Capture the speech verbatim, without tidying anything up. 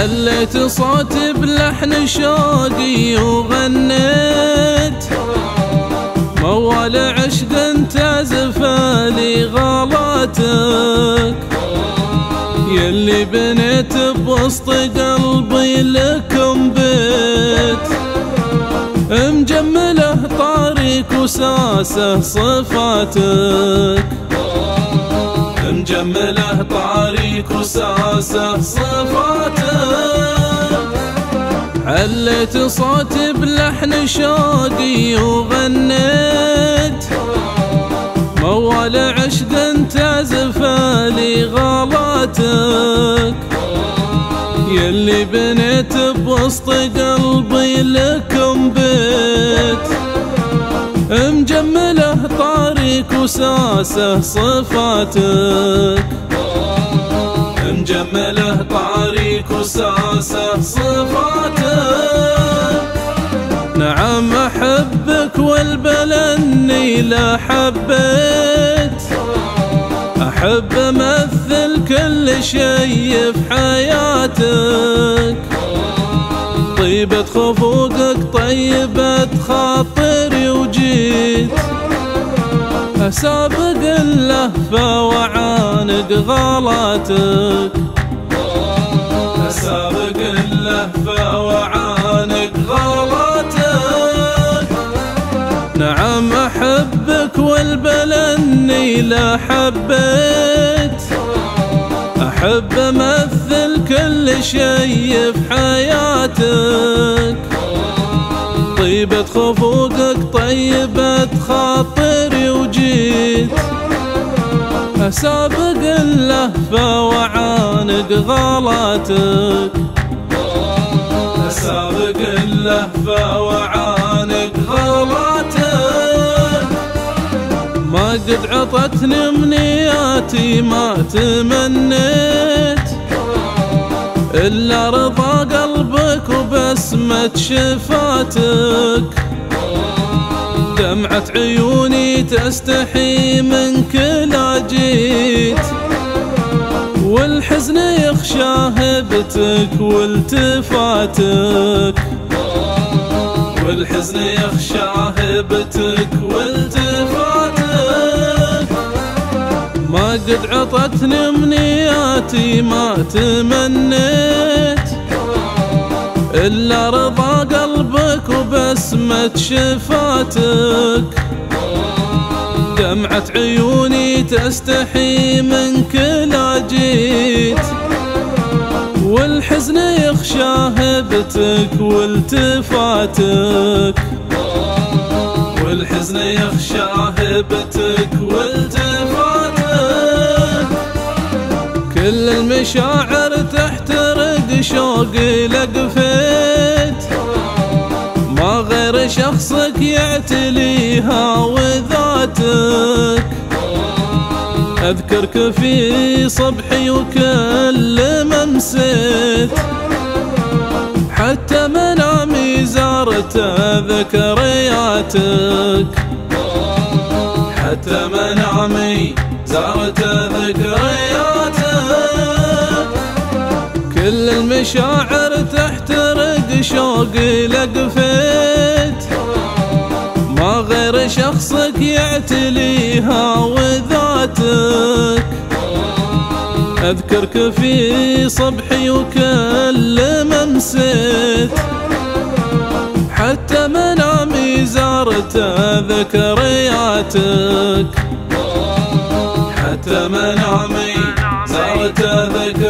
عليت صوتي بلحن شوقي وغنيت موال عشق تعزف لي غلاتك، يلي بنيت بوسط قلبي لكم بيت مجمله طاريك وساسه صفاتك، مجمله طاريك وساسه صفاتك. عليت صوتي بلحن شوقي وغنيت موال عشق تعزف لي غلاتك، يلي بنيت بوسط قلبي لكم بيت مجمله طاريك وساسه صفاتك، مجمله طاريك وساسه صفاتك. نعم أحبك والبلني لا حبيت، أحب أمثل كل شي في حياتك، طيبة خفوقك طيبة خاطري وجيت أسابق اللهفة وعانق غلاتك، أسابق اللهفة وعانق غلاتك. نعم أحبك والبلني لا حبيت، أحب أمثل كل شي في حياتك، طيبة خفوقك طيبة خاطري وجيت أسابق اللهفة وعانق غلاتك، أسابق اللهفة وعانق غلاتك. ما قد عطتني امنياتي ما تمنيت إلا رضا قلبك وبسمة شفاتك، دمعة عيوني تستحي منك لا جيت والحزن يخشى هبتك والتفاتك، والحزن يخشى هبتك والتفاتك. ما قد عطتني امنياتي ما تمنيت إلا رضا قلبك وبسمة شفاتك، دمعة عيوني تستحي منك لا جيت والحزن يخشى هبتك والتفاتك، والحزن يخشى هبتك والتفاتك. كل المشاعر تحترق شوقي لقفيت، ما غير شخصك يعتليها وذاتك، أذكرك في صبحي وكل ما مسيت حتى منامي زارت ذكرياتك، حتى منامي زارت ذكرياتك. كل المشاعر تحترق شوقي لقفيت، ما غير شخصك يعتليها وذاتك، أذكرك في صبحي وكل ما مسيت حتى منامي زارت ذكرياتك، حتى منامي زارت ذكرياتك.